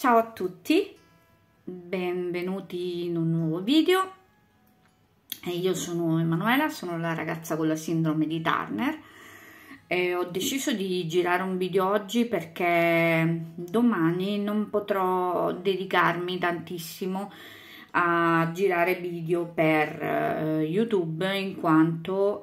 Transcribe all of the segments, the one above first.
Ciao a tutti, benvenuti in un nuovo video. Io sono Emanuela, sono la ragazza con la sindrome di Turner e ho deciso di girare un video oggi perché domani non potrò dedicarmi tantissimo a girare video per YouTube, in quanto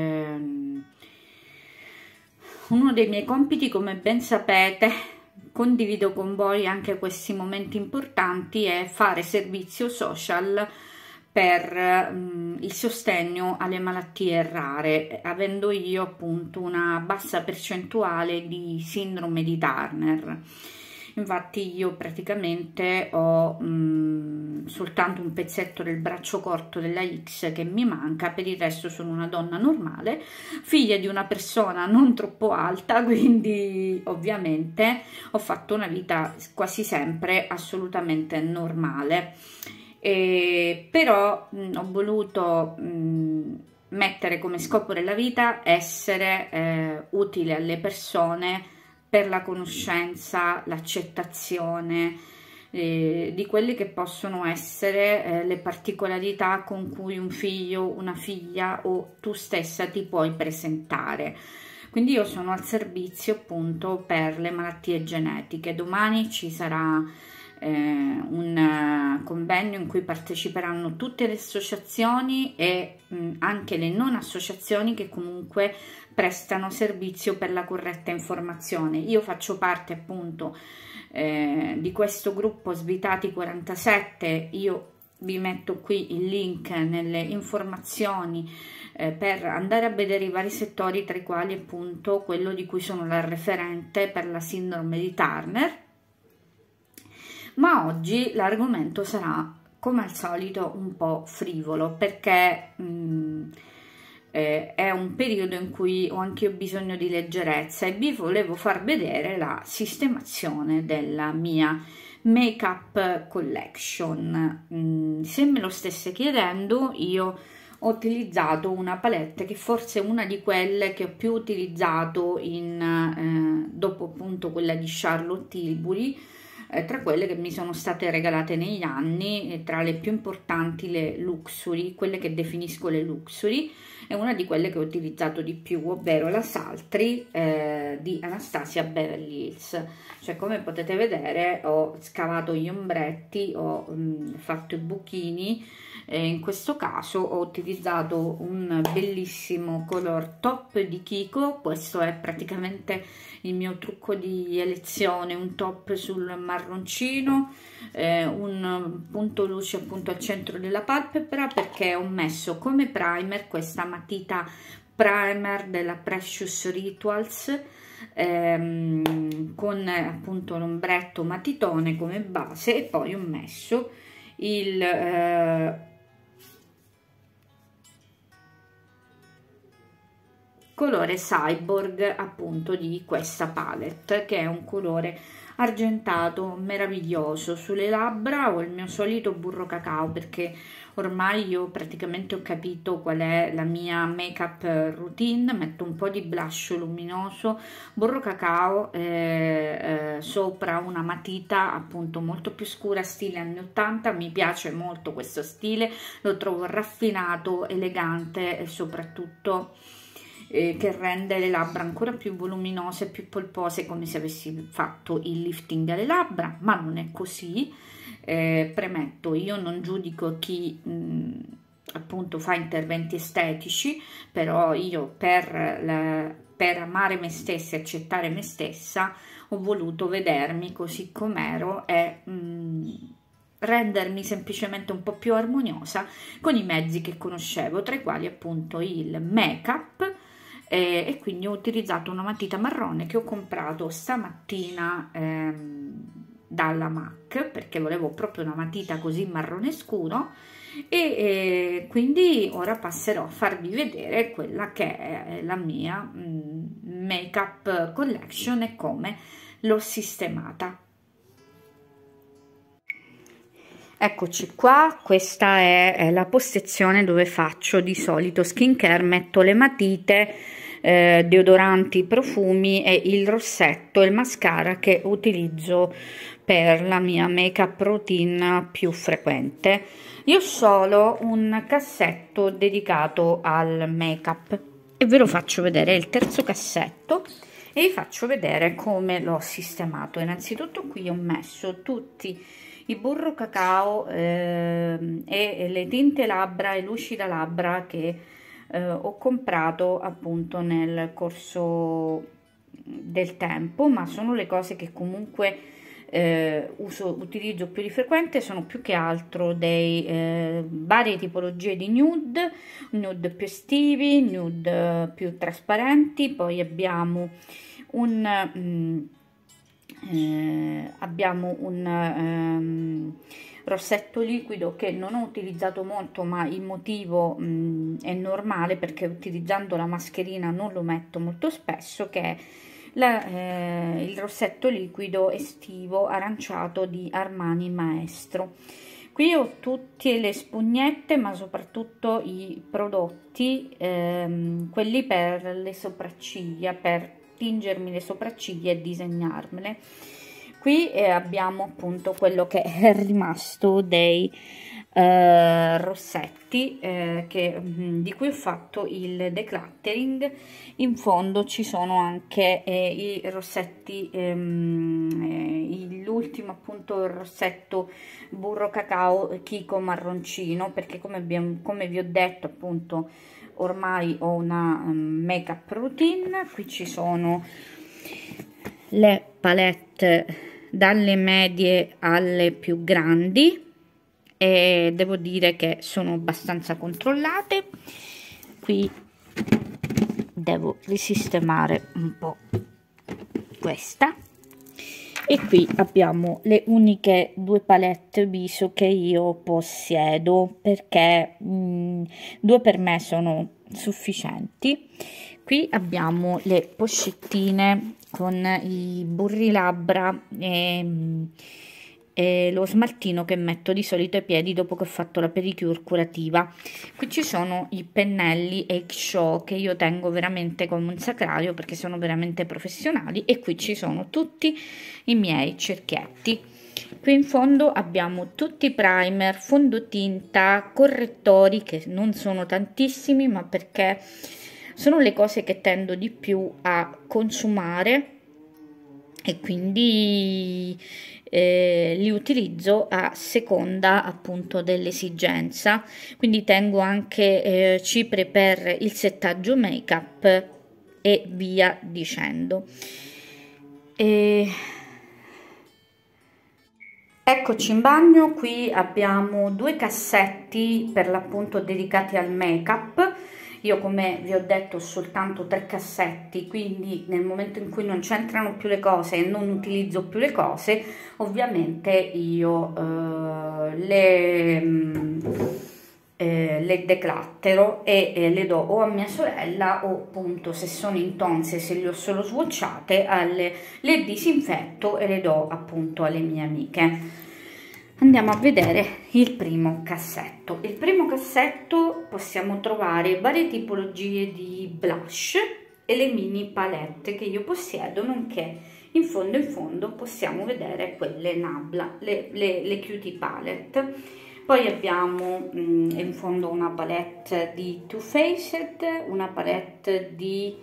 uno dei miei compiti, come ben sapete, condivido con voi anche questi momenti importanti, è fare servizio social per il sostegno alle malattie rare, avendo io appunto una bassa percentuale di sindrome di Turner. Infatti io praticamente ho soltanto un pezzetto del braccio corto della X che mi manca, per il resto sono una donna normale, figlia di una persona non troppo alta, quindi ovviamente ho fatto una vita quasi sempre assolutamente normale. Però ho voluto mettere come scopo della vita essere utile alle persone per la conoscenza, l'accettazione di quelle che possono essere le particolarità con cui un figlio, una figlia o tu stessa ti puoi presentare. Quindi io sono al servizio appunto per le malattie genetiche. Domani ci sarà un convegno in cui parteciperanno tutte le associazioni e anche le non associazioni che comunque prestano servizio per la corretta informazione. Io faccio parte appunto di questo gruppo Svitati 47, io vi metto qui il link nelle informazioni per andare a vedere i vari settori, tra i quali appunto quello di cui sono la referente per la sindrome di Turner. Ma oggi l'argomento sarà, come al solito, un po' frivolo, perché è un periodo in cui ho anche io bisogno di leggerezza e vi volevo far vedere la sistemazione della mia make-up collection. Se me lo stesse chiedendo, io ho utilizzato una palette che forse è una di quelle che ho più utilizzato dopo appunto quella di Charlotte Tilbury, tra quelle che mi sono state regalate negli anni. Tra le più importanti le Luxury, quelle che definisco le Luxury, è una di quelle che ho utilizzato di più, ovvero la Sultry di Anastasia Beverly Hills. Cioè, come potete vedere, ho scavato gli ombretti, ho fatto i buchini, in questo caso ho utilizzato un bellissimo color top di Kiko. Questo è praticamente il mio trucco di elezione, un top sul marroncino, un punto luce appunto al centro della palpebra, perché ho messo come primer questa matita primer della Precious Rituals con appunto l'ombretto matitone come base, e poi ho messo il colore Cyborg appunto di questa palette, che è un colore argentato meraviglioso. Sulle labbra ho il mio solito burro cacao, perché ormai io praticamente ho capito qual è la mia make up routine. Metto un po' di blush luminoso, burro cacao sopra una matita appunto molto più scura, stile anni 80. Mi piace molto questo stile, lo trovo raffinato, elegante e soprattutto che rende le labbra ancora più voluminose, più polpose, come se avessi fatto il lifting alle labbra, ma non è così. Premetto, io non giudico chi appunto fa interventi estetici, però io per amare me stessa e accettare me stessa ho voluto vedermi così com'ero e rendermi semplicemente un po' più armoniosa con i mezzi che conoscevo, tra i quali appunto il make-up. E quindi ho utilizzato una matita marrone che ho comprato stamattina dalla MAC, perché volevo proprio una matita così marrone scuro, e quindi ora passerò a farvi vedere quella che è la mia make up collection e come l'ho sistemata. Eccoci qua, questa è la postazione dove faccio di solito skincare. Metto le matite deodoranti, profumi e il rossetto e il mascara che utilizzo per la mia make up routine più frequente. Io ho solo un cassetto dedicato al make up e ve lo faccio vedere, è il terzo cassetto e vi faccio vedere come l'ho sistemato. Innanzitutto qui ho messo tutti i burro cacao e le tinte labbra e lucida labbra che ho comprato appunto nel corso del tempo, ma sono le cose che comunque utilizzo più di frequente. Sono più che altro dei varie tipologie di nude più estivi, nude più trasparenti. Poi abbiamo un rossetto liquido che non ho utilizzato molto, ma il motivo è normale perché utilizzando la mascherina non lo metto molto spesso, che è il rossetto liquido estivo aranciato di Armani Maestro. Qui ho tutte le spugnette, ma soprattutto i prodotti, quelli per le sopracciglia, per tingermi le sopracciglia e disegnarmele. Qui abbiamo appunto quello che è rimasto dei rossetti di cui ho fatto il decluttering. In fondo ci sono anche i rossetti, l'ultimo appunto il rossetto burro cacao Kiko marroncino, perché come vi ho detto appunto ormai ho una make up routine. Qui ci sono le palette dalle medie alle più grandi e devo dire che sono abbastanza controllate. Qui devo risistemare un po' questa, e qui abbiamo le uniche due palette viso che io possiedo, perché due per me sono sufficienti. Qui abbiamo le poccettine con i burri labbra e lo smaltino che metto di solito ai piedi dopo che ho fatto la pedicure curativa. Qui ci sono i pennelli Eggshow che io tengo veramente come un sacrario perché sono veramente professionali, e qui ci sono tutti i miei cerchietti. Qui in fondo abbiamo tutti i primer, fondotinta, correttori, che non sono tantissimi, ma perché sono le cose che tendo di più a consumare e quindi li utilizzo a seconda appunto dell'esigenza. Quindi tengo anche cipre per il settaggio make up e via dicendo. Eccoci in bagno. Qui abbiamo due cassetti per l'appunto dedicati al make up. Io, come vi ho detto, ho soltanto 3 cassetti, quindi nel momento in cui non c'entrano più le cose e non utilizzo più le cose, ovviamente io le declattero e le do o a mia sorella o appunto, se sono intonse, se le ho solo swatchate, le disinfetto e le do appunto alle mie amiche. Andiamo a vedere il primo cassetto. Il primo cassetto possiamo trovare varie tipologie di blush e le mini palette che io possiedo, nonché in fondo possiamo vedere quelle Nabla, le Cutie Palette. Poi abbiamo in fondo una palette di Too Faced, una palette di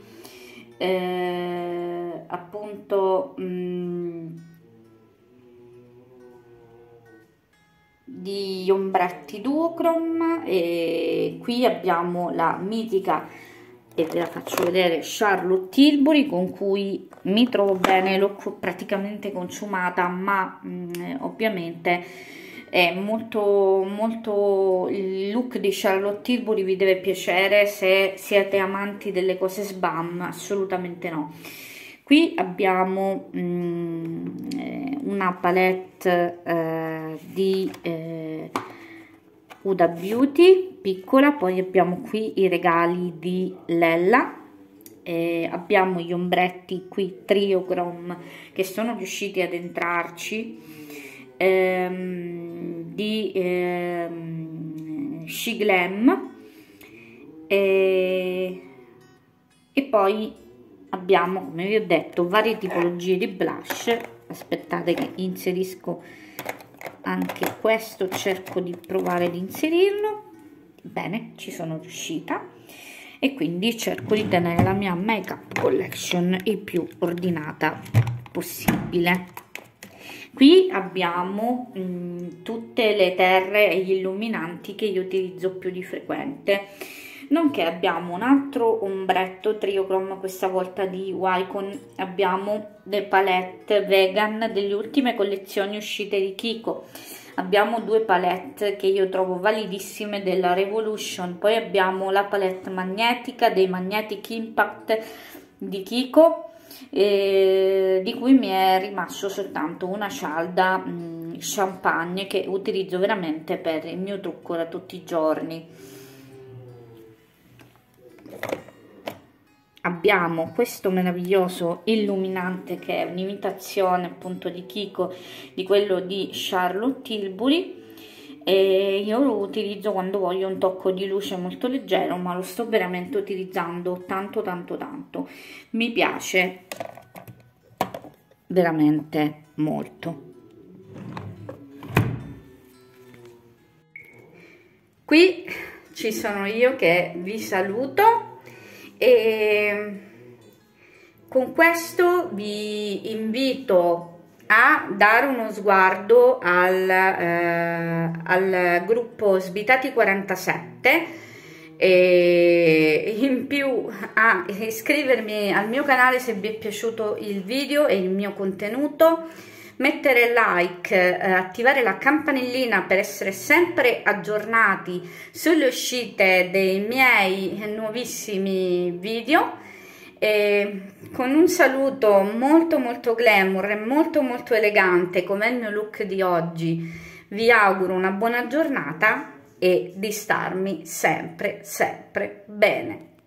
appunto di ombretti duochrome, e qui abbiamo la mitica, e ve la faccio vedere, Charlotte Tilbury, con cui mi trovo bene, l'ho praticamente consumata, ma ovviamente è molto il look di Charlotte Tilbury vi deve piacere. Se siete amanti delle cose sbam, assolutamente no. Qui abbiamo una palette di Huda Beauty piccola. Poi abbiamo qui i regali di Lella, abbiamo gli ombretti qui Triochrome che sono riusciti ad entrarci, di She Glam, e poi poi abbiamo, come vi ho detto, varie tipologie di blush. Aspettate che inserisco anche questo, cerco di provare di inserirlo. Bene, ci sono riuscita, e quindi cerco di tenere la mia makeup collection il più ordinata possibile. Qui abbiamo tutte le terre e gli illuminanti che io utilizzo più di frequente, nonché abbiamo un altro ombretto triochrome, questa volta di Wycon. Abbiamo le palette vegan delle ultime collezioni uscite di Kiko. Abbiamo due palette che io trovo validissime della Revolution, poi abbiamo la palette magnetica dei Magnetic Impact di Kiko, di cui mi è rimasto soltanto una cialda champagne che utilizzo veramente per il mio trucco da tutti i giorni. Abbiamo questo meraviglioso illuminante che è un'imitazione appunto di Kiko, di quello di Charlotte Tilbury, e io lo utilizzo quando voglio un tocco di luce molto leggero, ma lo sto veramente utilizzando tanto tanto tanto. Mi piace veramente molto. Qui ci sono io che vi saluto, e con questo vi invito a dare uno sguardo al gruppo Svitati 47, e in più a iscrivermi al mio canale se vi è piaciuto il video e il mio contenuto, mettere like, attivare la campanellina per essere sempre aggiornati sulle uscite dei miei nuovissimi video. E con un saluto molto molto glamour e molto molto elegante come il mio look di oggi, vi auguro una buona giornata e di starmi sempre sempre bene.